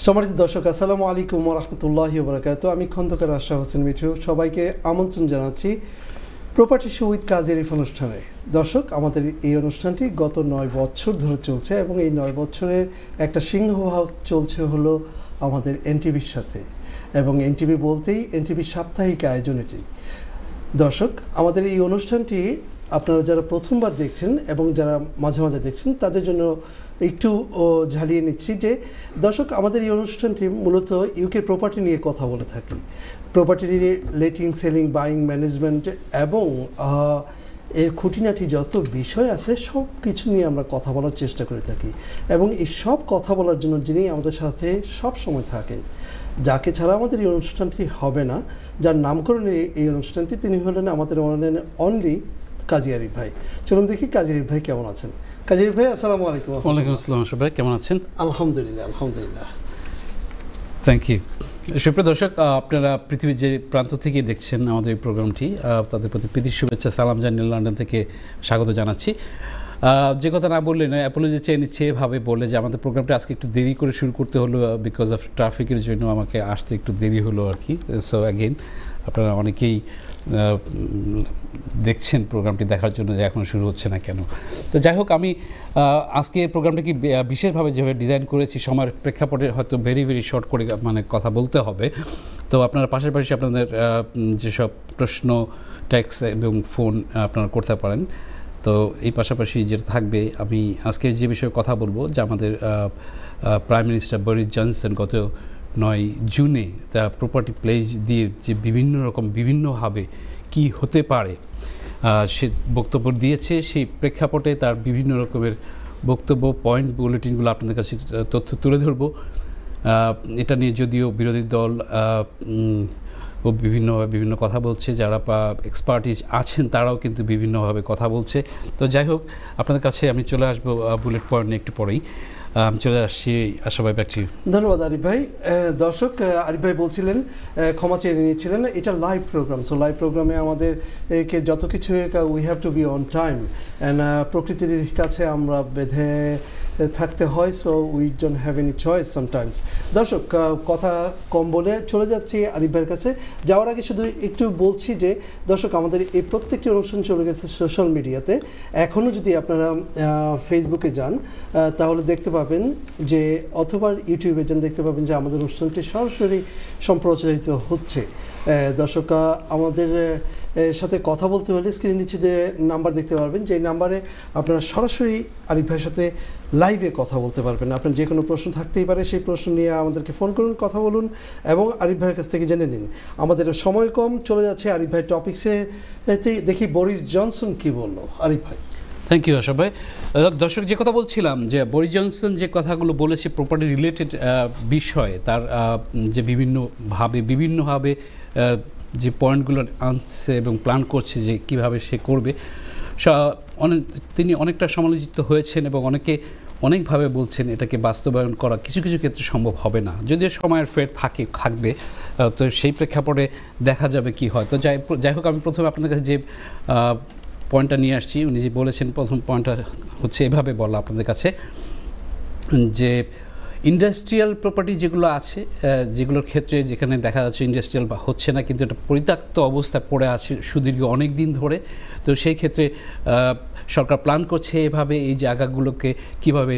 সম্মানিত দর্শক, আসসালামু আলাইকুম ওয়া রাহমাতুল্লাহি ওয়া বারাকাতুহু। আমি খন্দকার আশরাফ হোসেন মিঠু সবাইকে আমন্ত্রণ জানাচ্ছি property show with Kazi Arif অনুষ্ঠানে। দর্শক, আমাদের এই অনুষ্ঠানটি গত 9 বছর ধরে চলছে এবং এই 9 বছরের একটা সিংহভাগ চলছে হলো আমাদের এনটিভির সাথে, এবং এনটিভি বলতেই এনটিভির সাপ্তাহিক আয়োজন এটি। দর্শক, আমাদের এই অনুষ্ঠানটি আপনারা যারা প্রথমবার দেখছেন এবং যারা মাঝে মাঝে দেখছেন তাদের জন্য একটু ঝালিয়ে নিচ্ছি যে দর্শক, আমাদের এই অনুষ্ঠানটি মূলত ইউকে প্রপার্টি নিয়ে কথা বলে থাকি। প্রপার্টি নিয়ে লেটিং, সেলিং, বাইং, ম্যানেজমেন্ট এবং এর খুঁটিনাটি যত বিষয় আছে সব কিছু নিয়ে আমরা কথা বলার চেষ্টা করে থাকি, এবং এই সব কথা বলার জন্য যিনি আমাদের সাথে সব সময় থাকেন, যাকে ছাড়া আমাদের এই অনুষ্ঠানটি হবে না, যার নামকরণে এই অনুষ্ঠানটি, তিনি হলেন আমাদের অনলি কাজী আরিফ ভাই। চলুন দেখি কাজী আরিফ ভাই কেমন আছেন। কাজী আরিফ ভাই, আসসালামু আলাইকুম। ওয়ালাইকুম আসসালাম আশরাফ ভাই, কেমন আছেন? আলহামদুলিল্লাহ আলহামদুলিল্লাহ। Thank you. সুপ্রিয় দর্শক, আপনারা পৃথিবীর যে প্রান্ত থেকে দেখছেন আমাদের এই প্রোগ্রামটি, তাদের প্রতি প্রীতির শুভেচ্ছা সালাম জানিয়ে লন্ডন থেকে স্বাগত জানাচ্ছি। যে কথা না বললে নয়, অ্যাপোলজি চেয়ে নিচ্ছে এভাবে বলে যে আমাদের প্রোগ্রামটা আজকে একটু দেরি করে শুরু করতে হলো বিকজ অফ ট্রাফিকের জন্য আমাকে আসতে একটু দেরি হলো আর কি। সো অ্যাগেন আপনারা অনেকেই দেখছেন প্রোগ্রামটি দেখার জন্য যে এখনও শুরু হচ্ছে না কেন। তো যাই হোক, আমি আজকে প্রোগ্রামটাকে বিশেষভাবে যেভাবে ডিজাইন করেছি সময়ের প্রেক্ষাপটে হয়তো ভেরি শর্ট করে মানে কথা বলতে হবে। তো আপনারা পাশাপাশি আপনাদের যেসব প্রশ্ন, টেক্সট এবং ফোন আপনারা করতে পারেন। তো এই পাশাপাশি যেটা থাকবে, আমি আজকে যে বিষয়ে কথা বলবো যে আমাদের প্রাইম মিনিস্টার বরিস জনসন গত 9 জুনে তা প্রপার্টি প্লেজ দিয়ে যে বিভিন্নভাবে কি হতে পারে সে বক্তব্য দিয়েছে, সেই প্রেক্ষাপটে তার বিভিন্ন রকমের বক্তব্য, পয়েন্ট, বুলেটিনগুলো আপনাদের কাছে তথ্য তুলে ধরবো। এটা নিয়ে যদিও বিরোধী দল ও বিভিন্ন কথা বলছে, যারা এক্সপার্টিজ আছেন তারাও কিন্তু বিভিন্নভাবে কথা বলছে। তো যাই হোক, আপনাদের কাছে আমি চলে আসবো বুলেট পয়েন্ট নিয়ে একটু পরেই। আমি চলে আসছি আশা ভাই, ব্যাক টু ইউ। ধন্যবাদ আরিফ ভাই। দর্শক, আরিফ ভাই বলছিলেন, ক্ষমা চেয়ে নিয়েছিলেন, এটা লাইভ প্রোগ্রাম। সো লাইভ প্রোগ্রামে আমাদেরকে যত কিছু we have to be on time, and প্রকৃতির কাছে আমরা বেঁধে থাকতে হয়। So we don't have any choice sometimes. দর্শক, কথা কম বলে চলে যাচ্ছি আরিফ ভাইয়ের কাছে। যাওয়ার আগে শুধু একটু বলছি যে দর্শক, আমাদের এই প্রত্যেকটি অনুষ্ঠান চলে গেছে সোশ্যাল মিডিয়াতে। এখনও যদি আপনারা ফেসবুকে যান তাহলে দেখতে পাবেন যে, অথবা ইউটিউবে যান, দেখতে পাবেন যে আমাদের অনুষ্ঠানটি সরাসরি সম্প্রচারিত হচ্ছে। দর্শক, আমাদের সাথে কথা বলতে হলে স্ক্রিনের নিচে যে নাম্বার দেখতে পারবেন, যে নাম্বারে আপনারা সরাসরি আরিফ ভাইয়ের সাথে লাইভে কথা বলতে পারবেন। আপনার যে কোনো প্রশ্ন থাকতেই পারে, সেই প্রশ্ন নিয়ে আমাদেরকে ফোন করুন, কথা বলুন এবং আরিফ ভাইয়ের কাছ থেকে জেনে নিন। আমাদের সময় কম, চলে যাচ্ছে আরিফ ভাইয়ের টপিক্সে। দেখি বরিস জনসন কি বললো। আরিফ ভাই। থ্যাংক ইউ আশা ভাই। দর্শক, যে কথা বলছিলাম যে বরিস জনসন যে কথাগুলো বলেছে প্রপার্টি রিলেটেড বিষয়ে, তার যে বিভিন্নভাবে যে পয়েন্টগুলো আনছে এবং প্ল্যান করছে যে কিভাবে সে করবে, তিনি অনেকটা সমালোচিত হয়েছেন এবং অনেকভাবে বলছেন এটাকে বাস্তবায়ন করা কিছু ক্ষেত্রে সম্ভব হবে না, যদিও সময়ের ফের থাকবে। তো সেই প্রেক্ষাপটে দেখা যাবে কি হয়। তো যাই হোক, আমি প্রথমে আপনাদের কাছে যে পয়েন্টটা নিয়ে আসছি, উনি যে বলেছেন, প্রথম পয়েন্টটা হচ্ছে এভাবে বলা আপনাদের কাছে যে ইন্ডাস্ট্রিয়াল প্রপার্টি যেগুলো আছে, যেগুলোর ক্ষেত্রে যেখানে দেখা যাচ্ছে ইন্ডাস্ট্রিয়াল হচ্ছে না কিন্তু এটা পরিত্যক্ত অবস্থায় পড়ে আছে সুদীর্ঘ অনেক দিন ধরে, তো সেই ক্ষেত্রে সরকার প্ল্যান করছে এভাবে এই জায়গাগুলোকে কীভাবে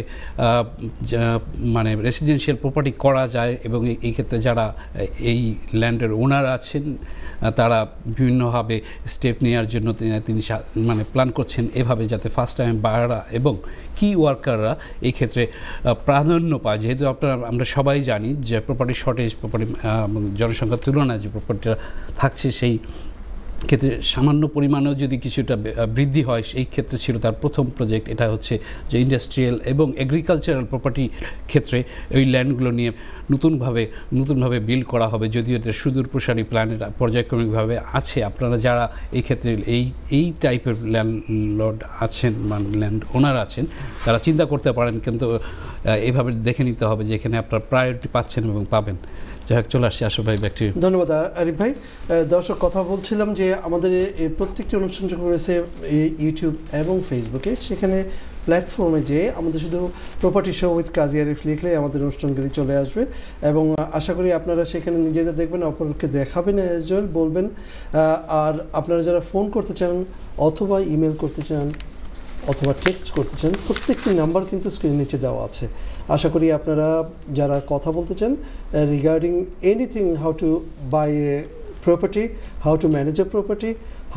মানে রেসিডেন্সিয়াল প্রপার্টি করা যায়, এবং এই ক্ষেত্রে যারা এই ল্যান্ডের ওনার আছেন তারা বিভিন্নভাবে স্টেপ নেওয়ার জন্য তিনি মানে প্ল্যান করছেন এভাবে, যাতে ফার্স্ট টাইম বায়াররা এবং কি ওয়ার্কাররা এই ক্ষেত্রে প্রাধান্য পায়। যেহেতু আমরা সবাই জানি যে প্রপার্টি শর্টেজ, প্রপার্টি জনসংখ্যার তুলনায় যে প্রপার্টিটা থাকছে, সেই ক্ষেত্রে সামান্য পরিমাণেও যদি কিছুটা বৃদ্ধি হয়, সেই ক্ষেত্রে ছিল তার প্রথম প্রজেক্ট। এটা হচ্ছে যে ইন্ডাস্ট্রিয়াল এবং এগ্রিকালচারাল প্রপার্টি ক্ষেত্রে ওই ল্যান্ডগুলো নিয়ে নতুনভাবে বিল্ড করা হবে, যদিও এটা সুদূর প্রসারী প্ল্যানের পর্যায়ক্রমিকভাবে আছে। আপনারা যারা এই ক্ষেত্রে এই টাইপের ল্যান্ডলর্ড আছেন, মানে ল্যান্ড ওনার আছেন, তারা চিন্তা করতে পারেন, কিন্তু এইভাবে দেখে নিতে হবে যে এখানে আপনারা প্রায়োরিটি পাচ্ছেন এবং পাবেন। যাই হোক, চলে আসছি আশরাফ ভাই, ব্যাক টু ইউ। ধন্যবাদ আরিফ ভাই। দর্শক, কথা বলছিলাম যে আমাদের এই প্রত্যেকটি অনুষ্ঠান যখন রয়েছে ইউটিউব এবং ফেসবুকে, সেখানে প্ল্যাটফর্মে যেয়ে আমাদের শুধু property show with Kazi Arif লিখলে আমাদের অনুষ্ঠানগুলি চলে আসবে এবং আশা করি আপনারা সেখানে নিজেদের দেখবেন, অপরকে দেখাবেন, অ্যাজ ওয়েল বলবেন। আর আপনারা যারা ফোন করতে চান অথবা ইমেল করতে চান অথবা টেক্সট করতে চান, প্রত্যেকটি নাম্বার কিন্তু স্ক্রিনের নিচে দেওয়া আছে। আশা করি আপনারা যারা কথা বলতে চান regarding anything, how to buy a property, how to manage a property,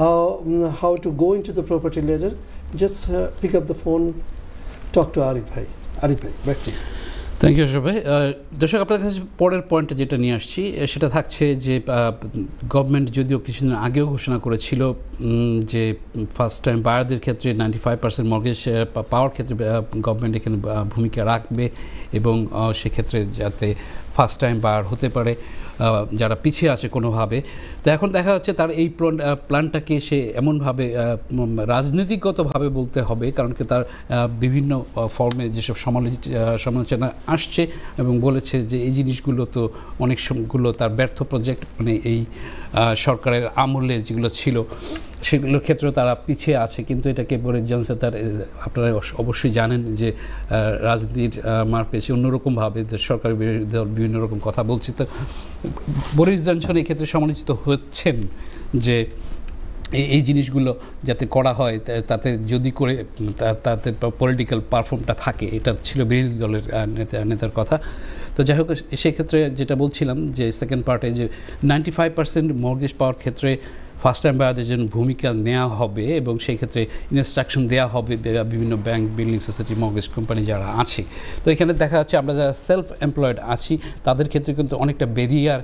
how to go into the property ladder, just pick up the phone, talk to Arif bhai. Arif bhai, back to you. Thank you Ashraf bhai. দর্শক আপনার কাছে পরের পয়েন্টে যেটা নিয়ে আসছি সেটা থাকছে যে গভর্নমেন্ট যদিও কিছুদিন আগেও ঘোষণা করেছিল যে ফার্স্ট টাইম বায়ারদের ক্ষেত্রে 95% মর্গেজ পাওয়ার ক্ষেত্রে গভর্নমেন্ট এখানে ভূমিকা রাখবে এবং সেক্ষেত্রে যাতে ফার্স্ট টাইম বায়ার হতে পারে যারা পিছিয়ে আছে কোনোভাবে। তো এখন দেখা যাচ্ছে তার এই প্ল্যানটাকে সে এমনভাবে রাজনীতিগতভাবে বলতে হবে, কারণ কি তার বিভিন্ন ফর্মে যেসব সমালোচনা আসছে এবং বলেছে যে এই জিনিসগুলো তো অনেকগুলো তার ব্যর্থ প্রজেক্ট, মানে এই সরকারের আমলে যেগুলো ছিল সেগুলোর ক্ষেত্রেও তারা পিছিয়ে আছে। কিন্তু এটাকে বরিস জনসন তার, আপনারা অবশ্যই জানেন যে রাজনীতির মার পেছে অন্যরকমভাবে সরকারের বিরোধী দল বিভিন্ন রকম কথা বলছে। তো বরিস জনসন এই ক্ষেত্রে সমালোচিত হচ্ছেন যে এই জিনিসগুলো যাতে করা হয়, তাতে যদি করে তাতে পলিটিক্যাল পারফর্মটা থাকে, এটা ছিল বিরোধী দলের নেতার কথা। তো যাই হোক, সেক্ষেত্রে যেটা বলছিলাম যে সেকেন্ড পার্টে যে 95% মর্গেজ পাওয়ার ক্ষেত্রে ফার্স্ট টাইম বায়ারদের জন্য ভূমিকা নেওয়া হবে এবং সেই ক্ষেত্রে ইনস্ট্রাকশন দেওয়া হবে বিভিন্ন bank, building society, mortgage company যারা আছে। তো এখানে দেখা যাচ্ছে আমরা যারা সেলফ এমপ্লয়েড আছি তাদের ক্ষেত্রে কিন্তু অনেকটা ব্যারিয়ার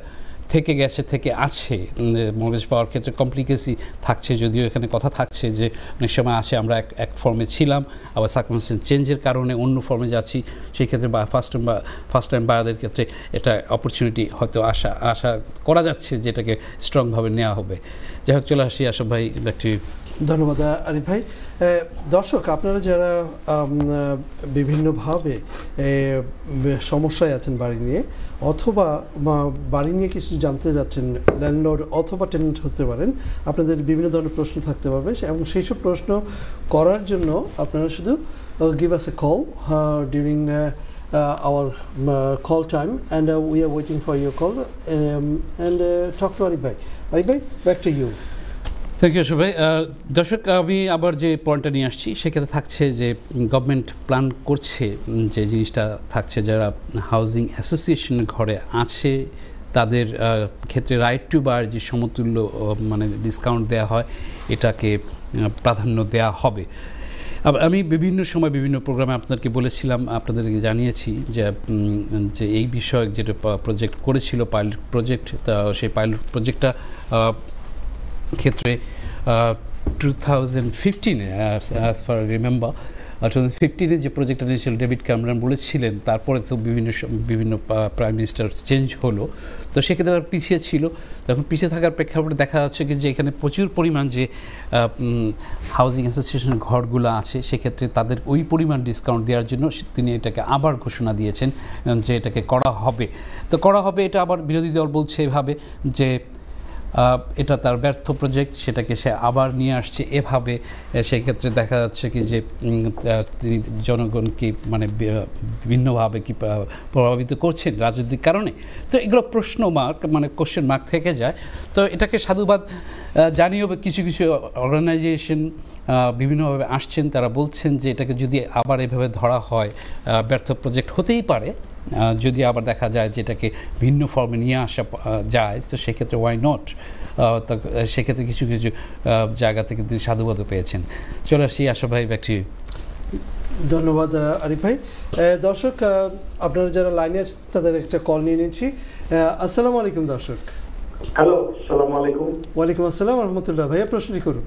থেকে আছে মর্গেজ পাওয়ার ক্ষেত্রে, কমপ্লিকেসি থাকছে। যদিও এখানে কথা থাকছে যে অনেক সময় আসে আমরা এক ফর্মে ছিলাম, আবার সার্কামস্টেন্স চেঞ্জের কারণে অন্য ফর্মে যাচ্ছি, সেই ক্ষেত্রে ফার্স্ট টাইম বায়ারদের ক্ষেত্রে এটা অপরচুনিটি হয়তো আশা করা যাচ্ছে যেটাকে স্ট্রংভাবে নেওয়া হবে। যাই হোক, চলে আসি আশরাফ ভাই, ব্যাক টু ইউ। ধন্যবাদ আরিফ ভাই। দর্শক, আপনারা যারা বিভিন্নভাবে সমস্যায় আছেন বাড়ি নিয়ে, অথবা বাড়ি নিয়ে কিছু জানতে যাচ্ছেন, ল্যান্ডলর্ড অথবা টেনেন্ট হতে পারেন, আপনাদের বিভিন্ন ধরনের প্রশ্ন থাকতে পারবে এবং সেই সব প্রশ্ন করার জন্য আপনারা শুধু give us a call during our call time, and we are waiting for your call, and talk to Arif bhai. Arif bhai, back to you. Thank you Ashraf bhai. দর্শক, আমি আবার যে পয়েন্টটা নিয়ে আসছি সেক্ষেত্রে থাকছে যে গভর্নমেন্ট প্ল্যান করছে যে জিনিসটা থাকছে যারা হাউজিং অ্যাসোসিয়েশনের ঘরে আছে তাদের ক্ষেত্রে রাইট টু বায়ার যে সমতুল্য মানে ডিসকাউন্ট দেওয়া হয় এটাকে প্রাধান্য দেওয়া হবে। আমি বিভিন্ন সময় বিভিন্ন প্রোগ্রামে আপনাদেরকে বলেছিলাম, আপনাদেরকে জানিয়েছি যে এই বিষয়ে যেটা প্রজেক্ট করেছিল পাইলট প্রজেক্ট, তা সেই পাইলট প্রজেক্টটা ক্ষেত্রে 2015 অ্যাজ ফার রিমেম্বার 2015 যে প্রজেক্টটা নিয়েছিল ডেভিড ক্যামেরন বলেছিলেন, তারপরে তো বিভিন্ন প্রাইম মিনিস্টার চেঞ্জ হলো, তো সেক্ষেত্রে তারা পিছিয়ে ছিল। তখন পিছিয়ে থাকার প্রেক্ষাপটে দেখা যাচ্ছে কি যে এখানে প্রচুর পরিমাণ যে হাউজিং অ্যাসোসিয়েশনের ঘরগুলো আছে সেক্ষেত্রে তাদের ওই পরিমাণ ডিসকাউন্ট দেওয়ার জন্য তিনি এটাকে আবার ঘোষণা দিয়েছেন যে এটাকে করা হবে। তো করা হবে, এটা আবার বিরোধী দল বলছে এভাবে যে এটা তার ব্যর্থ প্রজেক্ট, সেটাকে সে আবার নিয়ে আসছে এভাবে। সেক্ষেত্রে দেখা যাচ্ছে কি যে তিনি জনগণকে মানে বিভিন্নভাবে কি প্রভাবিত করছেন রাজনৈতিক কারণে। তো এগুলো প্রশ্ন মার্ক, মানে কোশ্চেন মার্ক থেকে যায়। তো এটাকে সাধুবাদ জানিয়েও কিছু কিছু অর্গানাইজেশন বিভিন্নভাবে আসছেন, তারা বলছেন যে এটাকে যদি আবার এভাবে ধরা হয় ব্যর্থ প্রজেক্ট হতেই পারে, যদি আবার দেখা যায় যেটাকে ভিন্ন ফর্মে নিয়ে আসা যায়, তো সেক্ষেত্রে ওয়াই নট। তো সেক্ষেত্রে কিছু কিছু জায়গা থেকে তিনি সাধুবাদও পেয়েছেন। চলে আসি আশরাফ ভাই, ব্যাক টু ইউ। ধন্যবাদ আরিফ ভাই। দর্শক, আপনারা যারা লাইনে আছেন তাদের একটা কল নিয়ে নিচ্ছি। আসসালামু আলাইকুম দর্শক। হ্যালো, আসসালামু আলাইকুম। ওয়ালাইকুম আসসালাম ওয়া রাহমাতুল্লাহ। ভাইয়া প্রশ্নটি করুন।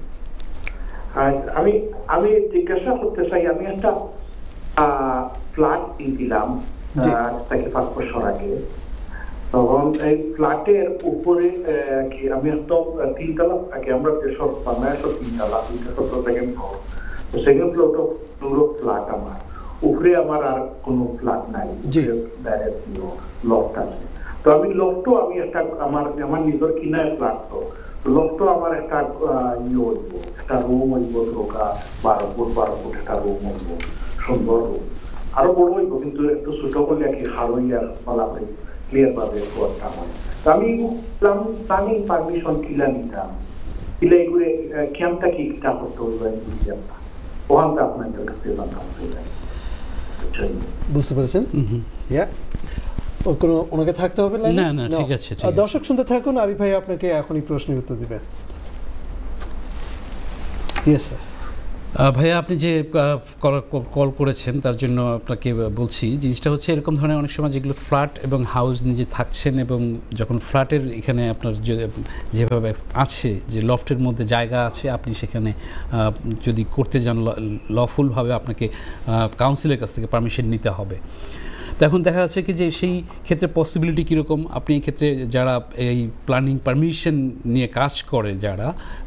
আমি জিজ্ঞাসা করতে চাই, আমি একটা ফ্ল্যাট দিয়েছিলাম থেকে 5 বছর আগে। তখন এই ফ্ল্যাটের উপরে কি আমি একটা 3 তলা আগে আমরা দেশের বাংলাদেশের 3 তলা, 3 সেকেন্ড ফ্লোর, তো সেকেন্ড ফ্লোর ফ্ল্যাট আমার উপরে, আমার আর কোনো ফ্ল্যাট নাই, লফট আছে। তো আমি লফটও আমি একটা আমার নিজের কিনা ফ্ল্যাট, তো লফটও আমার একটা হইব, একটা রুম হইব, 12 ফুট একটা রুম হইব। সুন্দর আরো বড় হইব, কিন্তু একটু ছোট করলে আর কি হারইয়া বলা হয় ক্লিয়ার ভাবে করতে হয়। আমি প্ল্যানিং পারমিশন কিলা নিতাম, কিলা এগুলো কেমটা কি কিটা করতে হইবে ওখানটা আপনাদের কাছে জানতে হবে। বুঝতে পেরেছেন? কোনো ওনাকে থাকতে হবে না? না, ঠিক আছে। দর্শক শুনতে থাকুন, আরিফ ভাই আপনাকে এখনই প্রশ্নের উত্তর দিবেন। Yes sir. ভাইয়া, আপনি যে কল করেছেন তার জন্য আপনাকে বলছি, জিনিসটা হচ্ছে এরকম ধরনের অনেক সময় যেগুলো ফ্ল্যাট এবং হাউস নিজে থাকছেন, এবং যখন ফ্ল্যাটের এখানে আপনার যেভাবে আছে যে লফটের মধ্যে জায়গা আছে, আপনি সেখানে যদি করতে যান লফুলভাবে আপনাকে কাউন্সিলের কাছ থেকে পারমিশন নিতে হবে। তো এখন দেখা যাচ্ছে কি যে সেই ক্ষেত্রে পসিবিলিটি কীরকম, আপনি এই ক্ষেত্রে যারা এই প্ল্যানিং পারমিশন নিয়ে কাজ করে যারা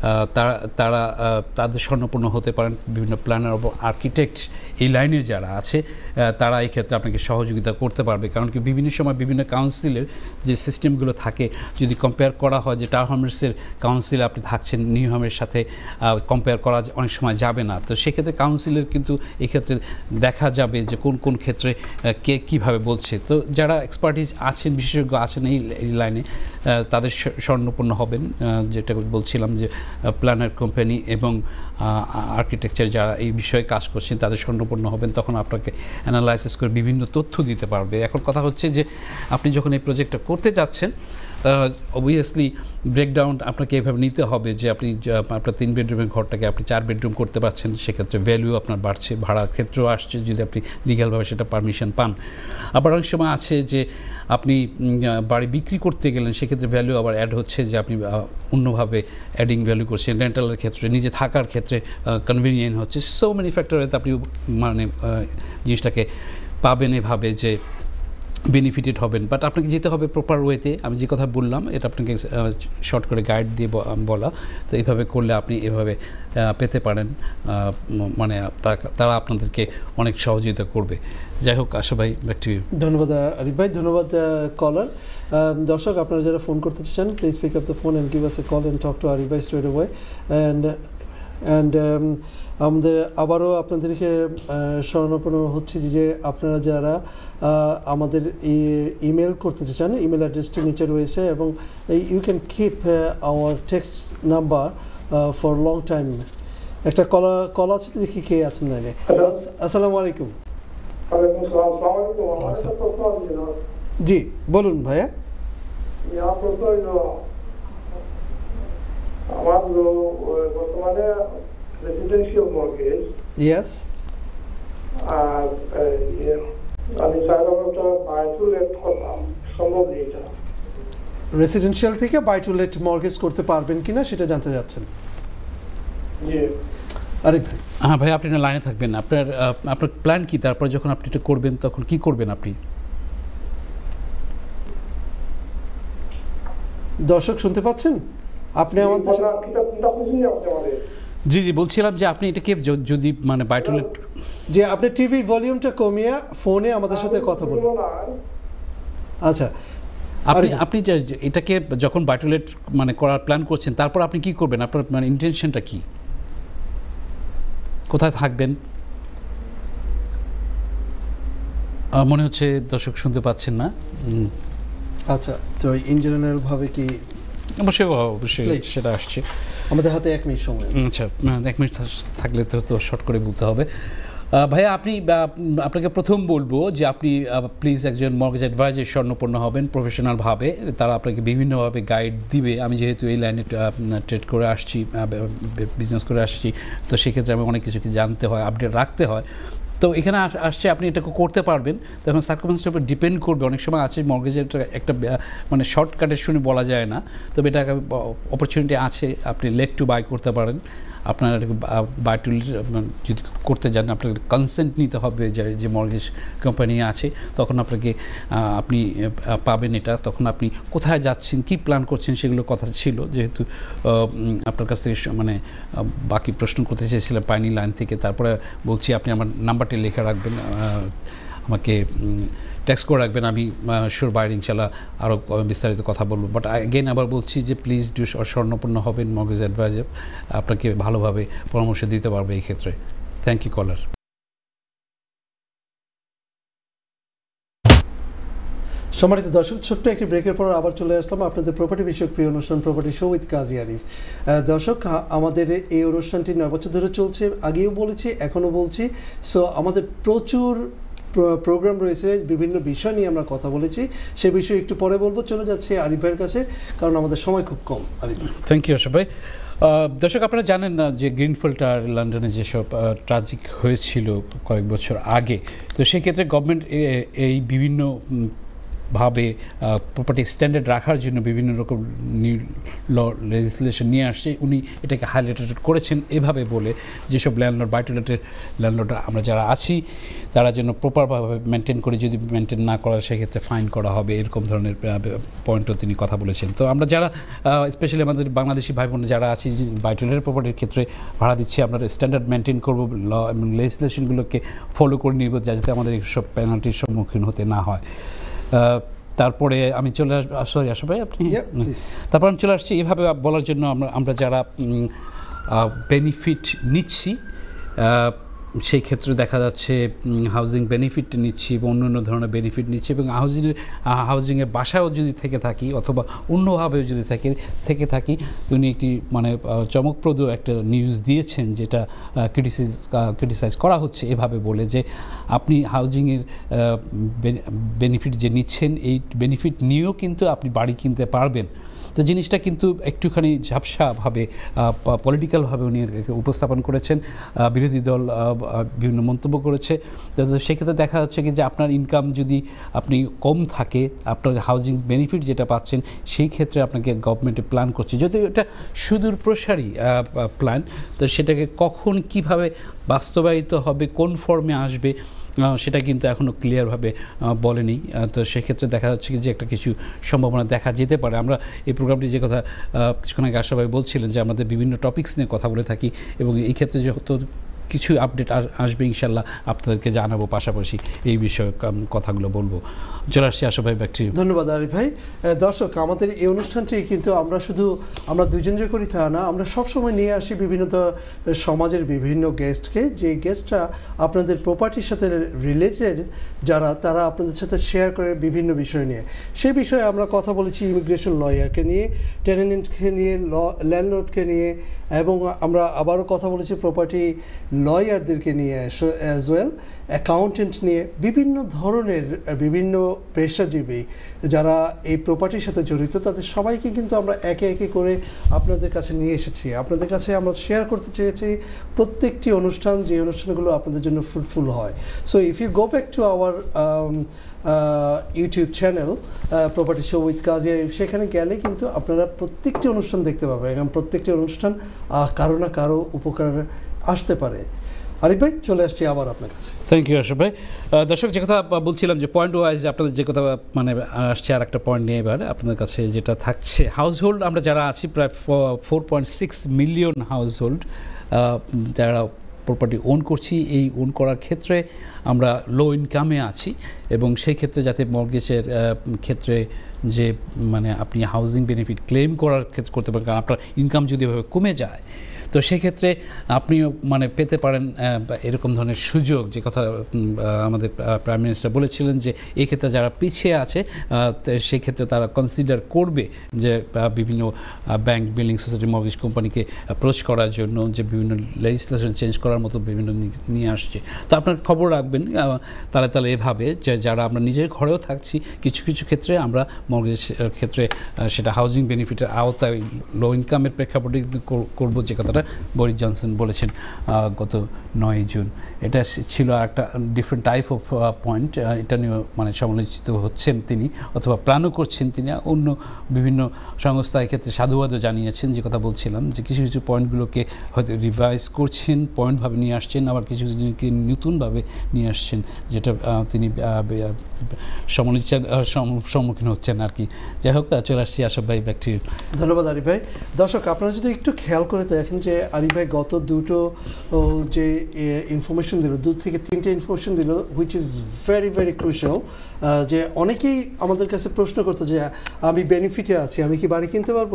তারা তাদের স্বর্ণপূর্ণ হতে পারেন, বিভিন্ন প্ল্যানার এবং আর্কিটেক্ট এই লাইনের যারা আছে তারা এই ক্ষেত্রে আপনাকে সহযোগিতা করতে পারবে। কারণ কি বিভিন্ন সময় বিভিন্ন কাউন্সিলের যে সিস্টেমগুলো থাকে যদি কম্পেয়ার করা হয়, যে টাওয়ার হামসের কাউন্সিলে আপনি থাকছেন নিউ হামের সাথে কম্পেয়ার করা অনেক সময় যাবে না। তো সেক্ষেত্রে কাউন্সিলের কিন্তু এক্ষেত্রে দেখা যাবে যে কোন কোন ক্ষেত্রে কে কীভাবে বলছে। তো যারা এক্সপার্টিস আছেন, বিশেষজ্ঞ আছেন এই লাইনে, তাদের স্বর্ণপূর্ণ হবেন। যেটা বলছিলাম যে প্ল্যানার কোম্পানি এবং আর্কিটেকচার যারা এই বিষয়ে কাজ করছেন তাদের স্বর্ণপূর্ণ হবেন, তখন আপনাকে অ্যানালাইসিস করে বিভিন্ন তথ্য দিতে পারবে। এখন কথা হচ্ছে যে আপনি যখন এই প্রজেক্টটা করতে যাচ্ছেন, অবভিয়াসলি ব্রেকডাউন আপনাকে এভাবে নিতে হবে যে আপনি আপনার 3 বেডরুমের ঘরটাকে আপনি 4 বেডরুম করতে পারছেন, সেক্ষেত্রে ভ্যালু আপনার বাড়ছে, ভাড়ার ক্ষেত্রেও আসছে যদি আপনি লিগ্যালভাবে সেটা পারমিশন পান। আবার অনেক সময় আছে যে আপনি বাড়ি বিক্রি করতে গেলেন, সেক্ষেত্রে ভ্যালু আবার অ্যাড হচ্ছে যে আপনি অন্যভাবে অ্যাডিং ভ্যালু করছেন, রেন্টালের ক্ষেত্রে, নিজে থাকার ক্ষেত্রে কনভিনিয়েন্ট হচ্ছে। সো মেনি ফ্যাক্টরে আপনি মানে জিনিসটাকে পাবেন এভাবে যে বেনিফিটেড হবেন। বাট আপনাকে যেতে হবে প্রপার ওয়েতে। আমি যে কথা বললাম এটা আপনাকে শর্ট করে গাইড দিয়ে বলা। তো এইভাবে করলে আপনি এভাবে পেতে পারেন, মানে তারা আপনাদেরকে অনেক সহযোগিতা করবে। যাই হোক, আশা ভাই, ব্যাক টু ইউ। ধন্যবাদ আরিফ ভাই, ধন্যবাদ কলার। দর্শক, আপনারা যারা ফোন করতে চান, please pick up the phone and give us a call and talk to Arif bhai straight away. And আমাদের আবারও আপনাদেরকে স্মরণাপন্ন হচ্ছে যে আপনারা যারা আমাদের ইমেল করতে চান, ইমেল অ্যাড্রেসটি নিচে রয়েছে, এবং you can keep our text number for long time. একটা কল আছে, দেখি কে আছেন লাইনে। আসসালামু আলাইকুম। জি বলুন ভাইয়া। আমার বর্তমানে রেসিডেন্সিয়াল মর্গেজ, ইয়েস, আর আমি চাইলাম একটা বাই টু লেট করতাম, সম্ভব নেই এটা? রেসিডেন্সিয়াল থেকে বাই টু লেট মর্গেজ করতে পারবেন কিনা সেটা জানতে যাচ্ছেন? জি। আরে ভাই, হ্যাঁ ভাই, আপনি লাইনে থাকবেন। আপনার প্ল্যান কি? তারপর যখন আপনি এটা করবেন তখন কি করবেন আপনি? দর্শক শুনতে পাচ্ছেন? আপনি আমাদের জি বলছিলাম যে আপনি এটাকে যদি মানে বাই টু লেট, যে আপনি টিভির ভলিউমটা কমিয়ে ফোনে আমাদের সাথে কথা বলুন। আচ্ছা, আপনি এটাকে যখন বাই টু লেট মানে করার প্ল্যান করছেন, তারপর আপনি কি করবেন? আপনার মানে ইন্টেনশনটা কি? কোথায় থাকবেন? মনে হচ্ছে দর্শক শুনতে পাচ্ছেন না। আচ্ছা, তো ইন জেনারেল ভাবে কি? অবশ্যই সেটা আসছে। আমাদের হাতে 1 মিনিট সময় আছে। আচ্ছা, 1 মিনিট থাকলে তো শর্ট করে বলতে হবে। ভাইয়া, আপনাকে প্রথম বলবো যে আপনি প্লিজ একজন মর্গেজ অ্যাডভাইজার স্বর্ণপন্ন হবেন প্রফেশনালভাবে। তারা আপনাকে বিভিন্নভাবে গাইড দিবে। আমি যেহেতু এই লাইনে ট্রেড করে আসছি, বিজনেস করে আসছি, তো সেক্ষেত্রে আমি অনেক কিছু জানতে হয়, আপডেট রাখতে হয়। তো এখানে আসছে আপনি এটাকে করতে পারবেন। তো এখন সার্কামস্টেন্সের উপর ডিপেন্ড করবে। অনেক সময় আছে মর্গেজের একটা মানে শর্টকাটের শুনে বলা যায় না, তবে এটা অপরচুনিটি আছে। আপনি লেট টু বাই করতে পারেন। আপনার বাই টু যদি করতে যান, আপনাকে কনসেন্ট নিতে হবে যে মর্গেজ কোম্পানি আছে, তখন আপনি পাবেন এটা। তখন আপনি কোথায় যাচ্ছেন, কি প্ল্যান করছেন, সেগুলোর কথা ছিল। যেহেতু আপনার কাছ থেকে মানে বাকি প্রশ্ন করতে চেয়েছিলাম পাইনি লাইন থেকে, তারপরে বলছি আপনি আমার নাম্বারটি লিখে রাখবেন, আমাকে টেক্সট করে রাখবেন। আমি শিওর বাইরে ইনশাল্লাহ আরও বিস্তারিত কথা বলবো। বাট অ্যাগেন আবার বলছি যে প্লিজ স্বর্ণপূর্ণ হবেন। মর্গেজ অ্যাডভাইজার আপনাকে ভালোভাবে পরামর্শ দিতে পারবে এই ক্ষেত্রে। Thank you caller. সম্মানিত দর্শক, ছোট্ট একটি ব্রেকের পর আবার চলে আসলাম আপনাদের প্রপার্টি বিষয়ক প্রিয় অনুষ্ঠান property show with Kazi Arif. দর্শক, আমাদের এই অনুষ্ঠানটি 9 বছর ধরে চলছে, আগেও বলেছি এখনও বলছি। সো আমাদের প্রচুর প্রোগ্রাম রয়েছে, বিভিন্ন বিষয় নিয়ে আমরা কথা বলেছি, সে বিষয়ে একটু পরে বলবো। চলে যাচ্ছে আরিফ ভাইয়ের কাছে, কারণ আমাদের সময় খুব কম। আরিফ ভাই। Thank you Ashraf bhai. দর্শক, আপনারা জানেন না যে গ্রিনফিল্ড টাওয়ার লন্ডনে যেসব ট্র্যাজিক হয়েছিল কয়েক বছর আগে, তো সেক্ষেত্রে গভর্নমেন্ট এই বিভিন্ন ভাবে প্রপার্টি স্ট্যান্ডার্ড রাখার জন্য বিভিন্ন রকম নিউ ল লেজিসলেশন নিয়ে আসছে। উনি এটাকে হাইলাইটেড করেছেন এভাবে বলে, যেসব ল্যান্ডলর্ড বাইটলেটের ল্যান্ডলর্ড আমরা যারা আছি তারা যেন প্রপারভাবে মেনটেন করে, যদি মেনটেন না করা সেক্ষেত্রে ফাইন করা হবে, এরকম ধরনের পয়েন্টও তিনি কথা বলেছেন। তো আমরা যারা স্পেশালি আমাদের বাংলাদেশি ভাই বোন যারা আছি বাইটলেটের প্রপার্টির ক্ষেত্রে ভাড়া দিচ্ছি, আমরা স্ট্যান্ডার্ড মেনটেন করবো, ল এবং লেজিসলেশনগুলোকে ফলো করে নিব যাতে আমাদের এইসব পেনাল্টির সম্মুখীন হতে না হয়। তারপরে আমি চলে আসবো, সরি আশরাফ ভাই আপনি, তারপর আমি চলে আসছি এভাবে বলার জন্য আমরা যারা বেনিফিট নিচ্ছি, সেই ক্ষেত্রে দেখা যাচ্ছে হাউজিং বেনিফিট নিচ্ছি বা অন্য ধরনের বেনিফিট নিচ্ছি, এবং হাউজিংয়ের বাসায়ও যদি থেকে থাকি অথবা অন্যভাবেও যদি থেকে থাকি, উনি একটি মানে চমকপ্রদ একটা নিউজ দিয়েছেন, যেটা ক্রিটিসাইজ করা হচ্ছে এভাবে বলে যে আপনি হাউজিংয়ের বেনিফিট যে নিচ্ছেন, এই বেনিফিট নিয়েও কিন্তু আপনি বাড়ি কিনতে পারবেন। তো জিনিসটা কিন্তু একটুখানি ঝাপসাভাবে পলিটিক্যালভাবে উনি উপস্থাপন করেছেন, বিরোধী দল বিভিন্ন মন্তব্য করেছে। তো সেক্ষেত্রে দেখা যাচ্ছে কি যে আপনার ইনকাম যদি আপনি কম থাকে, আপনার হাউজিং বেনিফিট যেটা পাচ্ছেন সেই ক্ষেত্রে আপনাকে গভর্নমেন্টে প্ল্যান করছে, যদিও এটা সুদূর প্রসারী প্ল্যান, তো সেটাকে কখন কিভাবে বাস্তবায়িত হবে, কোন ফর্মে আসবে সেটা কিন্তু এখনও ক্লিয়ারভাবে বলেনি। তো সেক্ষেত্রে দেখা যাচ্ছে কি যে একটা কিছু সম্ভাবনা দেখা যেতে পারে। আমরা এই প্রোগ্রামটি যে কথা কিছুক্ষণ আগে আশরাফ ভাই বলছিলেন যে আমাদের বিভিন্ন টপিকস নিয়ে কথা বলে থাকি, এবং এই ক্ষেত্রে যত কিছু আপডেট আসবে ইনশাল্লাহ আপনাদেরকে জানাবো, পাশাপাশি এই বিষয়ে কথাগুলো বলবো। চলে আসছি আশরাফ ভাই, ব্যাক টু ইউ। ধন্যবাদ আরিফ ভাই। দর্শক, আমাদের এই অনুষ্ঠানটি কিন্তু আমরা দুজন যে করি তা না, আমরা সবসময় নিয়ে আসি বিভিন্ন সমাজের বিভিন্ন গেস্টকে, যে গেস্টরা আপনাদের প্রপার্টির সাথে রিলেটেড তারা আপনাদের সাথে শেয়ার করে বিভিন্ন বিষয় নিয়ে। সেই বিষয়ে আমরা কথা বলেছি ইমিগ্রেশন লয়ারকে নিয়ে, টেনেন্টকে নিয়ে, ল্যান্ডলর্ডকে নিয়ে, এবং আমরা আবারও কথা বলেছি প্রপার্টি লয়ারদেরকে নিয়ে অ্যাজ ওয়েল, অ্যাকাউন্টেন্ট নিয়ে, বিভিন্ন ধরনের বিভিন্ন পেশাজীবী যারা এই প্রপার্টির সাথে জড়িত, তাদের সবাইকে কিন্তু আমরা একে একে করে আপনাদের কাছে নিয়ে এসেছি। আপনাদের কাছে আমরা শেয়ার করতে চেয়েছি প্রত্যেকটি অনুষ্ঠান, যে অনুষ্ঠানগুলো আপনাদের জন্য ফ্রুটফুল হয়। So if you go back to our YouTube channel property show with Kazi Arif, সেখানে গেলে কিন্তু আপনারা প্রত্যেকটি অনুষ্ঠান দেখতে পাবেন, এবং প্রত্যেকটি অনুষ্ঠান কারো না কারো উপকার আসতে পারে। আরিফ ভাই, চলে আসছি আবার আপনার কাছে। Thank you Ashraf bhai. দর্শক, যে কথা বলছিলাম যে পয়েন্ট ওয়াইজ আপনাদের যে কথা মানে আসছে, আর একটা পয়েন্ট নিয়ে এবার আপনাদের কাছে যেটা থাকছে, হাউসহোল্ড আমরা যারা আছি প্রায় 4.6 মিলিয়ন হাউসহোল্ড যারা প্রপার্টি ওন করছি, এই ওন করার ক্ষেত্রে আমরা লো ইনকামে আছি, এবং সেই ক্ষেত্রে যাতে মর্গেজের ক্ষেত্রে যে মানে আপনি হাউজিং বেনিফিট ক্লেম করার ক্ষেত্রে করতে পারেন, কারণ আপনার ইনকাম যদি এভাবে কমে যায়, তো সেক্ষেত্রে আপনিও মানে পেতে পারেন এরকম ধরনের সুযোগ, যে কথা আমাদের প্রাইম মিনিস্টার বলেছিলেন যে এই ক্ষেত্রে যারা পিছিয়ে আছে সেই ক্ষেত্রে তারা কনসিডার করবে যে বিভিন্ন ব্যাংক, বিল্ডিং সোসাইটি, মর্গেজ কোম্পানিকে অ্যাপ্রোচ করার জন্য, যে বিভিন্ন লেজিসলেশন চেঞ্জ করার মতো বিভিন্ন নিয়ে আসছে। তো আপনার খবর রাখবেন তাহলে এভাবে যে যারা আমরা নিজের ঘরেও থাকছি, কিছু কিছু ক্ষেত্রে আমরা মর্গেজ ক্ষেত্রে সেটা হাউজিং বেনিফিটের আওতায় লো ইনকামের প্রেক্ষাপটে করবো, যে কথাটা বরিস জনসন বলেছেন গত 9 জুন। এটা ছিল একটা ডিফারেন্ট টাইপ অফ পয়েন্ট, এটা নিয়ে মানে সমালোচিত হচ্ছেন তিনি, অথবা প্ল্যানও করছেন তিনি। অন্য বিভিন্ন সংস্থা এক্ষেত্রে সাধুবাদও জানিয়েছেন, যে কথা বলছিলাম যে কিছু কিছু পয়েন্টগুলোকে হয়তো রিভাইজ করছেন, পয়েন্টভাবে নিয়ে আসছেন, আবার কিছু কিছুকে নতুনভাবে নিয়ে আসছেন, যেটা তিনি সমালোচনার সম্মুখীন হচ্ছেন আর কি। যাই হোক, চলে আসছি আশরাফ ভাই, ব্যাক টু ইউ। ধন্যবাদ আরিফ ভাই। দর্শক, আপনারা যদি একটু খেয়াল করে দেখেন যে আরিফ ভাই গত দুটো যে ইনফরমেশন দিল, 2 থেকে 3টে ইনফরমেশন দিল, which is very very crucial. যে অনেকেই আমাদের কাছে প্রশ্ন করতো যে আমি বেনিফিটে আছি, আমি কি বাড়ি কিনতে পারবো?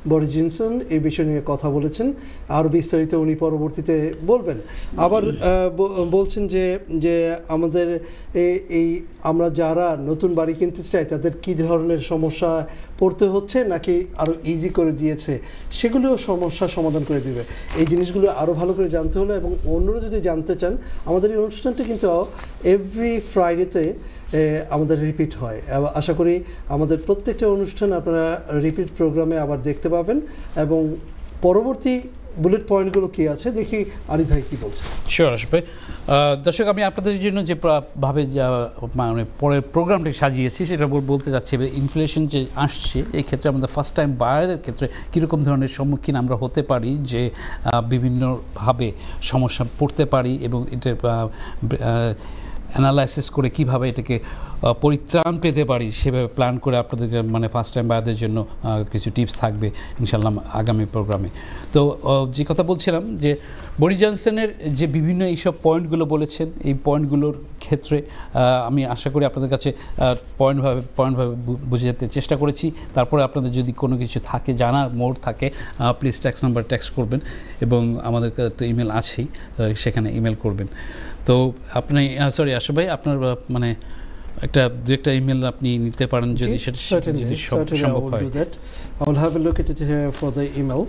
বরিস জনসন এই বিষয় নিয়ে কথা বলেছেন। আরও বিস্তারিত উনি পরবর্তীতে বলবেন। আবার বলছেন যে আমাদের এই আমরা যারা নতুন বাড়ি কিনতে চাই তাদের কী ধরনের সমস্যা পড়তে হচ্ছে নাকি আরও ইজি করে দিয়েছে, সেগুলো সমস্যার সমাধান করে দিবে। এই জিনিসগুলো আরও ভালো করে জানতে হলে এবং অন্যরা যদি জানতে চান, আমাদের এই অনুষ্ঠানটি কিন্তু এভরি ফ্রাইডেতে আমাদের রিপিট হয়। আশা করি আমাদের প্রত্যেকটা অনুষ্ঠান আপনারা রিপিট প্রোগ্রামে আবার দেখতে পাবেন। এবং পরবর্তী বুলেট পয়েন্টগুলো কী আছে দেখি আরিফ ভাই কী বলছে। শিওর আশরাফ ভাই। দর্শক, আমি আপনাদের জন্য যে ভাবে মানে পরের প্রোগ্রামটি সাজিয়েছি সেটা বলতে চাচ্ছি, ইনফ্লেশন যে আসছে এই ক্ষেত্রে আমাদের ফার্স্ট টাইম বায়ারের ক্ষেত্রে কীরকম ধরনের সম্মুখীন আমরা হতে পারি, যে বিভিন্নভাবে সমস্যা পড়তে পারি এবং এটার অ্যানালাইসিস করে কিভাবে এটাকে পরিত্রাণ পেতে পারি সেভাবে প্ল্যান করে আপনাদেরকে মানে ফার্স্ট টাইম বায়ারদের জন্য কিছু টিপস থাকবে ইনশাল্লাহ আগামী প্রোগ্রামে। তো যে কথা বলছিলাম যে বরিস জনসনের যে বিভিন্ন এইসব পয়েন্টগুলো বলেছেন, এই পয়েন্টগুলোর ক্ষেত্রে আমি আশা করি আপনাদের কাছে পয়েন্টভাবে বুঝে যেতে চেষ্টা করেছি। তারপরে আপনাদের যদি কোনো কিছু থাকে, জানার মোড় থাকে, প্লিজ ট্যাক্স নাম্বার ট্যাক্স করবেন এবং আমাদের তো ইমেল আছেই, সেখানে ইমেল করবেন। তো আপনি সরি আশরাফ ভাই, আপনার মানে দু একটা ইমেল আপনি নিতে পারেন যদি সেটা সম্ভব হয়। I will have a look at it here for the email.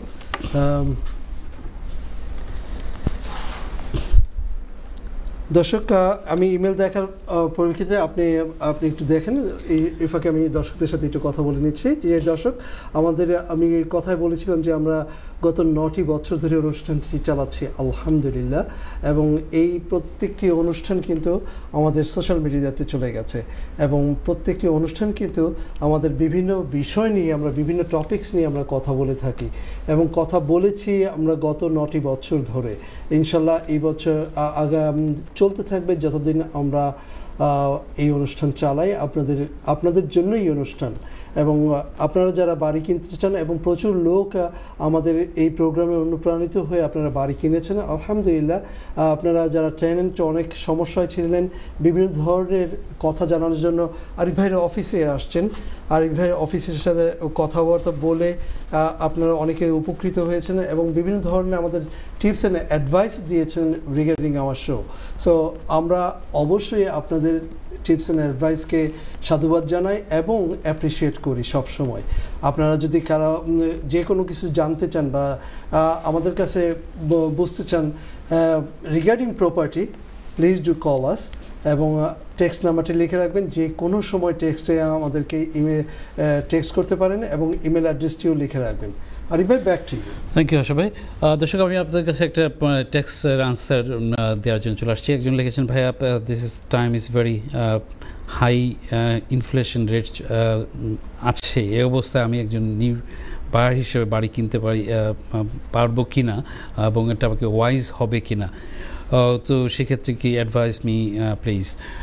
দর্শক, আমি ইমেল দেখার পরিপ্রেক্ষিতে আপনি একটু দেখেন, এই ফাঁকে আমি দর্শকদের সাথে একটু কথা বলে নিচ্ছি। যে দর্শক, আমি কথায় বলেছিলাম যে আমরা গত 9টি বছর ধরে অনুষ্ঠানটি চালাচ্ছি আলহামদুলিল্লাহ, এবং এই প্রত্যেকটি অনুষ্ঠান কিন্তু আমাদের সোশ্যাল মিডিয়াতে চলে গেছে এবং প্রত্যেকটি অনুষ্ঠান কিন্তু আমাদের বিভিন্ন বিষয় নিয়ে, আমরা বিভিন্ন টপিকস নিয়ে আমরা কথা বলে থাকি এবং কথা বলেছি আমরা গত 9টি বছর ধরে। ইনশাল্লাহ এই বছর চলতে থাকবে যতদিন আমরা এই অনুষ্ঠান চালাই, আপনাদের জন্য এই অনুষ্ঠান। এবং আপনারা যারা বাড়ি কিনতে চান, এবং প্রচুর লোক আমাদের এই প্রোগ্রামে অনুপ্রাণিত হয়ে আপনারা বাড়ি কিনেছেন আলহামদুলিল্লাহ। আপনারা যারা টেনেন্ট অনেক সমস্যায় ছিলেন, বিভিন্ন ধরনের কথা জানানোর জন্য আরিফ ভাইয়ের অফিসে আসছেন। আরিফ ভাইয়ের অফিসের সাথে কথাবার্তা বলে আপনারা অনেকে উপকৃত হয়েছেন এবং বিভিন্ন ধরনের আমাদের টিপস অ্যান্ড অ্যাডভাইস দিয়েছেন রিগার্ডিং আওয়ার শো। সো আমরা অবশ্যই আপনাদের টিপস অ্যান্ড অ্যাডভাইসকে সাধুবাদ জানাই এবং অ্যাপ্রিসিয়েট করি সব সময়। আপনারা যদি কারো যে কোনো কিছু জানতে চান বা আমাদের কাছে বুঝতে চান regarding property, please do call us এবং টেক্সট নাম্বারটি লিখে রাখবেন। যে কোনো সময় টেক্সটে আমাদেরকে টেক্সট করতে পারেন এবং ইমেল অ্যাড্রেসটিও লিখে রাখবেন। Arif bhai, back to you. Thank you Ashraf bhai. দর্শক, আমি আপনাদের কাছে একটা টেক্সটের আনসার দেওয়ার জন্য চলে আসছি। একজন লিখেছেন, ভাইয়া this time is very high inflation rate আছে, এই অবস্থায় আমি একজন নিউ বায়ার হিসেবে বাড়ি কিনতে পারবো কি না এবং এটা আমাকে ওয়াইজ হবে কি না, তো সেক্ষেত্রে কি অ্যাডভাইস মি প্লিজ।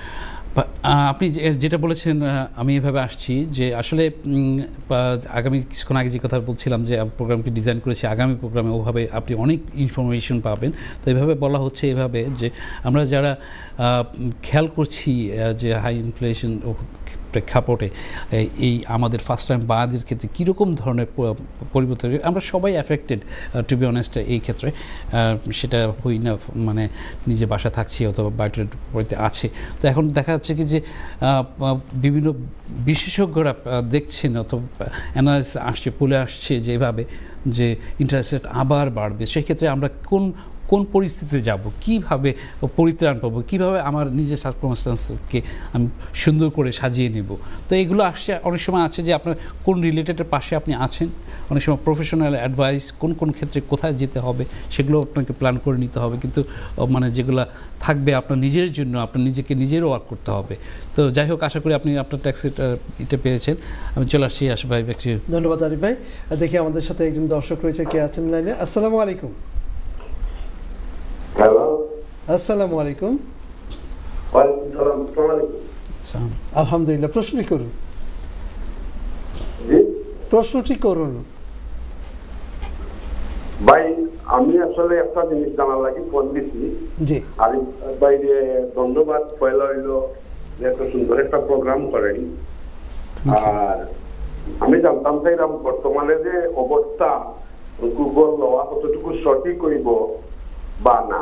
আপনি যেটা বলেছেন আমি এভাবে আসছি যে আসলে আগামী কিছুক্ষণ আগে যে কথা বলছিলাম যে প্রোগ্রামটি ডিজাইন করেছি, আগামী প্রোগ্রামে ওভাবে আপনি অনেক ইনফরমেশন পাবেন। তো এভাবে বলা হচ্ছে এভাবে যে আমরা যারা খেয়াল করছি যে হাই ইনফ্লেশন প্রেক্ষাপটে এই আমাদের ফার্স্ট টাইম বায়ারদের ক্ষেত্রে কীরকম ধরনের পরিবর্তন, আমরা সবাই অ্যাফেক্টেড টু বি অনেস্ট এই ক্ষেত্রে। সেটা হই না মানে নিজে বাসা থাকছি অথবা বাইরের বাড়িতে আছে। তো এখন দেখা যাচ্ছে কি যে বিভিন্ন বিশেষজ্ঞরা দেখছেন অথবা অ্যানালাইসিস আসছে, বলে আসছে যেভাবে যে ইন্টারেস্ট রেট আবার বাড়বে। সেক্ষেত্রে আমরা কোন পরিস্থিতিতে যাব, কিভাবে পরিত্রাণ পাবো, কিভাবে আমার নিজের সার্কামস্ট্যান্সকে আমি সুন্দর করে সাজিয়ে নেব। তো এগুলো আসছে, অনেক সময় আছে যে আপনার কোন রিলেটেডের পাশে আপনি আছেন, অনেক সময় প্রফেশনাল অ্যাডভাইস, কোন ক্ষেত্রে কোথায় যেতে হবে সেগুলো আপনাকে প্ল্যান করে নিতে হবে। কিন্তু মানে যেগুলো থাকবে আপনার নিজের জন্য, আপনার নিজেরও ওয়ার্ক করতে হবে। তো যাই হোক, আশা করি আপনি আপনার ট্যাক্সিটা এটা পেয়েছেন। আমি চলে আসছি আশরাফ ভাই, ব্যক্তি। ধন্যবাদ আরিফ ভাই। দেখি আমাদের সাথে একজন দর্শক রয়েছে, কে আছেন লাইনে? আসসালামু আলাইকুম। হ্যালো, আসসালামু আলাইকুম। ওয়ালাইকুম সালাম। আসসালামু আলাইকুম। আলহামদুলিল্লাহ, প্রশ্নটি করুন। জি, প্রশ্নটি করুন। ভাই আমি আসলে একটা জিনিস জানার লাগি ফোন দিছি। জি, আরিফ ভাইরে ধন্যবাদ পয়লা হইল যে এত সুন্দর একটা প্রোগ্রাম করেন। আর আমি জানতাম চাইলাম বর্তমানে যে অবস্থা গুগল লওয়া কতটুকু সঠিক হইব বা না,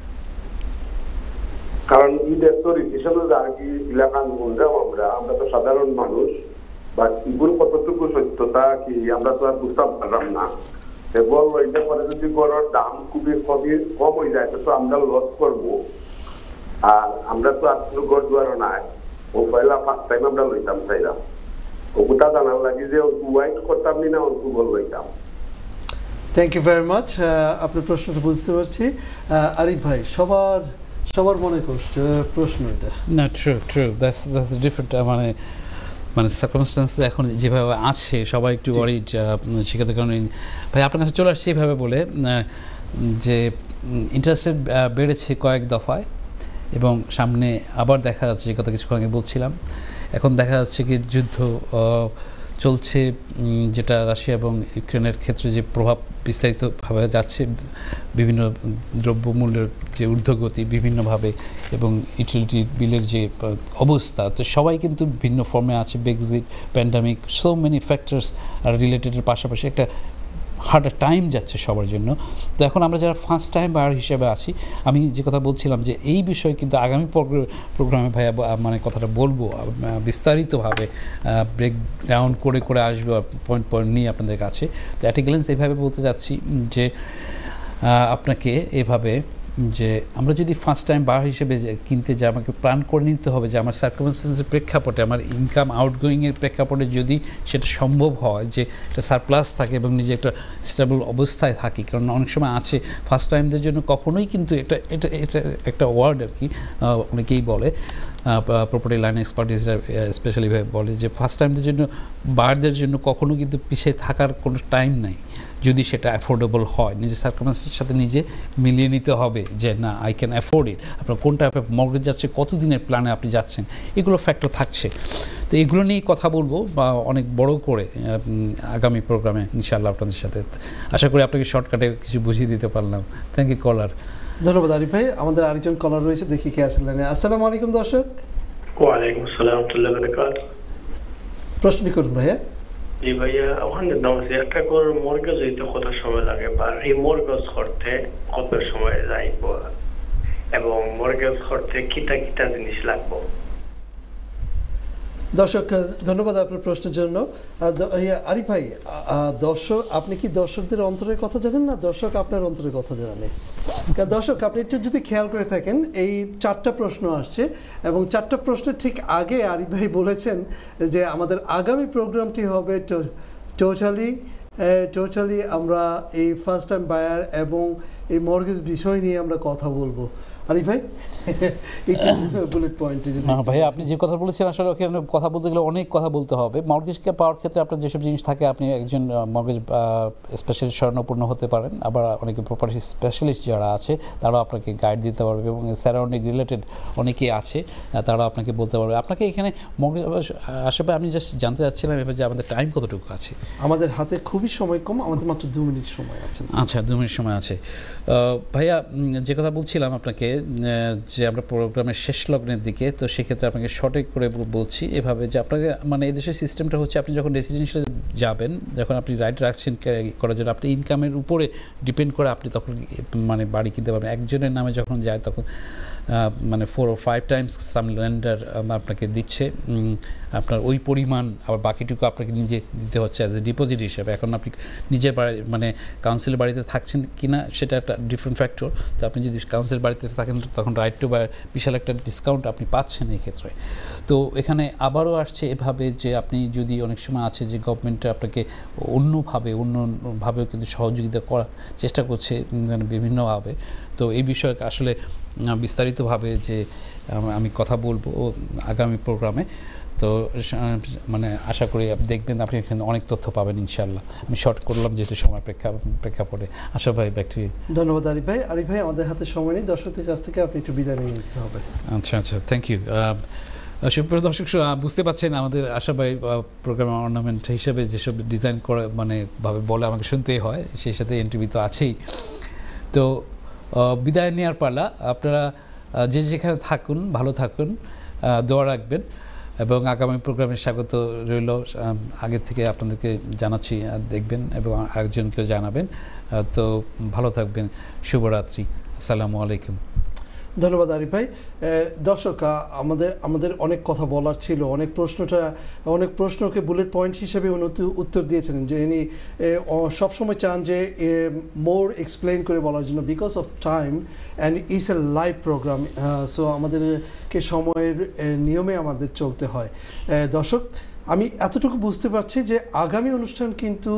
কারণ ঈদের তো রিসিশনে আর কি এলাকান গুনরাও আমরা তো সাধারণ মানুষ, বা এগুলো কতটুকু সত্যতা কি আমরা তো আর বুঝতে পারলাম না। গড় লইতে পরে যদি গড়ের দাম খুবই কম হয়ে যায় তো আমরা লস করবো, আর আমরা তো আর কোনো গড় দুয়ারও নাই, ও পয়লা ফার্স্ট টাইম আমরা লইতাম চাইলাম, ওটা জানার লাগে যে ওয়াইট করতাম না অল্প গড় লইতাম। থ্যাংক ইউ ভেরি মাচ, আপনার প্রশ্নটা বুঝতে পারছি। আরিফ ভাই, সবার মনে কষ্ট প্রশ্ন এটা না, ট্রু দ্যাটস ডিফারেন্ট। মানে সার্কামস্টেন্স এখন যেভাবে আছে সবাই একটু ওয়ারিড, সেক্ষেত্রে কারণে ভাই আপনার কাছে চলে আসছে এইভাবে বলে যে ইন্টারেস্টেড বেড়েছে কয়েক দফায়, এবং সামনে আবার দেখা যাচ্ছে, যে কথা কিছুক্ষণ আগে বলছিলাম, এখন দেখা যাচ্ছে কি যুদ্ধ চলছে, যেটা রাশিয়া এবং ইউক্রেনের ক্ষেত্রে যে প্রভাব বিস্তারিতভাবে যাচ্ছে, বিভিন্ন দ্রব্যমূল্যের যে ঊর্ধ্বগতি বিভিন্নভাবে, এবং ইউটিলিটি বিলের যে অবস্থা, তো সবাই কিন্তু ভিন্ন ফর্মে আছে। Brexit, pandemic, so many factors আর রিলেটেডের পাশাপাশি একটা হার্ড টাইম যাচ্ছে সবার জন্য। তো এখন আমরা যারা ফার্স্ট টাইম বায়ার হিসেবে আছি, আমি যে কথা বলছিলাম যে এই বিষয়ে কিন্তু আগামী প্রোগ্রামে ভাইয়া মানে কথাটা বলবো বিস্তারিতভাবে, ব্রেকডাউন করে আসবে পয়েন্ট নিয়ে আপনাদের কাছে। তো অ্যাট এ গ্ল্যান্স এইভাবে বলতে যাচ্ছি যে আপনাকে এভাবে, যে আমরা যদি ফার্স্ট টাইম বার হিসেবে কিনতে যাই, আমাকে প্ল্যান করে নিতে হবে যে আমার সার্কামস্টেন্সের প্রেক্ষাপটে, আমার ইনকাম আউটগোয়িংয়ের প্রেক্ষাপটে যদি সেটা সম্ভব হয় যে একটা সারপ্লাস থাকে এবং নিজে একটা স্টেবল অবস্থায় থাকি। কারণ অনেক সময় আছে ফার্স্ট টাইমদের জন্য কখনোই কিন্তু এটা একটা ওয়ার্ড আর কি, অনেকেই বলে, প্রপার্টি লাইন এক্সপার্টিসরা স্পেশালি বলে যে ফার্স্ট টাইমদের জন্য, বায়ারদের জন্য কখনো কিন্তু পিছিয়ে থাকার কোনো টাইম নাই, যদি সেটা অ্যাফোর্ডেবল হয়। নিজের সার্কামস্টেন্সের সাথে নিজে মিলিয়ে নিতে হবে যে না, আই ক্যান অ্যাফোর্ড ইট। আপনার কোন টাইপের মর্গেজ যাচ্ছে, কতদিনের প্ল্যানে আপনি যাচ্ছেন, এগুলো ফ্যাক্টর থাকছে। তো এগুলো নিয়েই কথা বলবো বা অনেক বড় করে আগামী প্রোগ্রামে ইনশাআল্লাহ আপনাদের সাথে। আশা করি আপনাকে শর্টকাটে কিছু বুঝিয়ে দিতে পারলাম। Thank you caller. ধন্যবাদ আরিফ ভাই। আমাদের আরেকজন কলার রয়েছে, দেখি কে আছেন লাইনে। আসসালামু আলাইকুম দর্শক। ওয়ালাইকুম আসসালাম ওয়া রাহমাতুল্লাহি ওয়া বারাকাতুহু। প্রশ্ন করুন ভাইয়া। জি ভাইয়া, ওখানে নামাজে একটা করে মর্গেজ হইতে কত সময় লাগে, বা রিমর্গেজ করতে কত সময় যাইব, এবং মর্গেজ করতে কিটা জিনিস লাগবে? দর্শক, ধন্যবাদ আপনার প্রশ্নের জন্য। আরিফ ভাই, দর্শক, আপনি কি দর্শকদের অন্তরের কথা জানেন না দর্শক আপনার অন্তরের কথা জানে? দর্শক, আপনি একটু যদি খেয়াল করে থাকেন, এই 4টা প্রশ্ন আসছে, এবং 4টা প্রশ্নের ঠিক আগে আরিফ ভাই বলেছেন যে আমাদের আগামী প্রোগ্রামটি হবে টোটালি আমরা এই ফার্স্ট টাইম বায়ার এবং এই মর্গেজ বিষয় নিয়ে আমরা কথা বলবো। আরিফ ভাই, বুলেট পয়েন্টে যদি ভাই আপনি যে কথা বলেছেন, আসলে ওখানে কথা বলতে গেলে অনেক কথা বলতে হবে। মর্গেজকে পাওয়ার ক্ষেত্রে আপনার যেসব জিনিস থাকে, আপনি একজন মর্গেজ স্পেশালিস্ট শরণাপন্ন হতে পারেন, আবার অনেকে প্রপার্টি স্পেশালিস্ট যারা আছে তারাও আপনাকে গাইড দিতে পারবে, এবং সারাউন্ডিং রিলেটেড অনেকেই আছে, তারাও আপনাকে বলতে পারবে। আপনাকে এখানে মর্গেজ আসলে আমি জাস্ট জানতে চাচ্ছিলাম এবার যে আমাদের টাইম কতটুকু আছে। আমাদের হাতে খুবই সময় কম, আমাদের মাত্র 2 মিনিট সময় আছে। আচ্ছা, 2 মিনিট সময় আছে। ভাইয়া যে কথা বলছিলাম আপনাকে, যে আমরা প্রোগ্রামের শেষ লগ্নের দিকে, তো সেক্ষেত্রে আপনাকে সঠিক করে বলছি এভাবে যে আপনাকে, মানে এই দেশের সিস্টেমটা হচ্ছে, আপনি যখন রেসিডেন্সিয়ালে যাবেন, যখন আপনি রাইট রাখছেন করার জন্য, আপনি ইনকামের উপরে ডিপেন্ড করে আপনি তখন মানে বাড়ি কিনতে পারবেন। একজনের নামে যখন যায় তখন মানে 4 or 5 টাইমস সাম লেন্ডার আপনাকে দিচ্ছে আপনার ওই পরিমাণ, আবার বাকিটুকু আপনাকে নিজে দিতে হচ্ছে অ্যাজ এ ডিপোজিট হিসাবে। এখন আপনি নিজের বাড়ি, মানে কাউন্সিলের বাড়িতে থাকছেন কিনা সেটা একটা ডিফারেন্ট ফ্যাক্টর। তো আপনি যদি কাউন্সিলের বাড়িতে থাকেন তখন রাইট টু বাই বিশাল একটা ডিসকাউন্ট আপনি পাচ্ছেন এই ক্ষেত্রে। তো এখানে আবারও আসছে এভাবে যে আপনি যদি, অনেক সময় আছে যে গভর্নমেন্ট আপনাকে অন্যভাবেও কিন্তু সহযোগিতা করার চেষ্টা করছে বিভিন্নভাবে। তো এই বিষয়ে আসলে বিস্তারিতভাবে যে আমি কথা বলবো আগামী প্রোগ্রামে। তো মানে আশা করি দেখবেন আপনি এখানে অনেক তথ্য পাবেন ইনশাআল্লাহ। আমি শর্ট করলাম যেহেতু সময় প্রেক্ষাপটে। আশা ভাই, ব্যাক টু ইউ। ধন্যবাদ আরিফ ভাই। আরিফ ভাই, আমাদের হাতে সময় নেই, দর্শকদের কাছ থেকে আপনি একটু বিদায় নিয়ে নিতে হবে। আচ্ছা, থ্যাংক ইউ। সুপ্রিয় দর্শক, বুঝতে পারছেন আমাদের আশা ভাই প্রোগ্রাম অর্নামেন্ট হিসেবে যেসব ডিজাইন করে মানে ভাবে বলে আমাকে শুনতেই হয়, সেই সাথে এনটিভি তো আছেই। তো বিদায় নেওয়ার পালা। আপনারা যে যেখানে থাকুন ভালো থাকুন, দোয়া রাখবেন। এবং আগামী প্রোগ্রামে স্বাগত রইল। আগে থেকে আপনাদেরকে জানাচ্ছি, দেখবেন এবং আরেকজনকেও জানাবেন। তো ভালো থাকবেন, শুভরাত্রি, আসসালামু আলাইকুম। ধন্যবাদ আরিফ ভাই। দর্শক, আমাদের অনেক কথা বলার ছিল, অনেক প্রশ্নকে বুলেট পয়েন্ট হিসেবে উনি উত্তর দিয়েছেন, যে ইনি সবসময় চান যে মোর এক্সপ্লেইন করে বলার জন্য, because of time and it's a live program, so আমাদেরকে সময়ের নিয়মে আমাদের চলতে হয়। দর্শক, আমি এতটুকু বুঝতে পারছি যে আগামী অনুষ্ঠান কিন্তু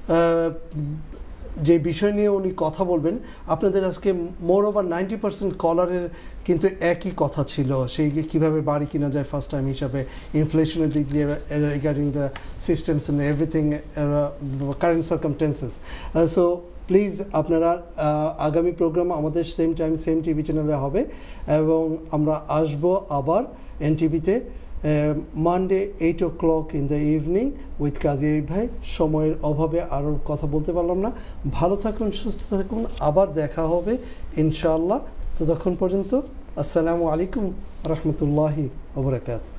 যে বিষয় নিয়ে উনি কথা বলবেন, আপনাদের আজকে মোর ওভার 90% কলারের কিন্তু একই কথা ছিল, সেই কীভাবে বাড়ি কিনা যায় ফার্স্ট টাইম হিসাবে, ইনফ্লেশনের দিক দিয়ে, regarding the systems and everything, current circumstances. So please আপনারা আগামী প্রোগ্রাম আমাদের সেম টাইম সেম টিভি চ্যানেলে হবে, এবং আমরা আসবো আবার এনটিভিতে Monday 8 o'clock in the evening with Kazi Arif ভাই। সময়ের অভাবে আরও কথা বলতে পারলাম না। ভালো থাকুন, সুস্থ থাকুন, আবার দেখা হবে ইনশাআল্লাহ। ততক্ষণ পর্যন্ত আসসালামু আলাইকুম রহমতুল্লাহি ওয়া বারাকাতুহু।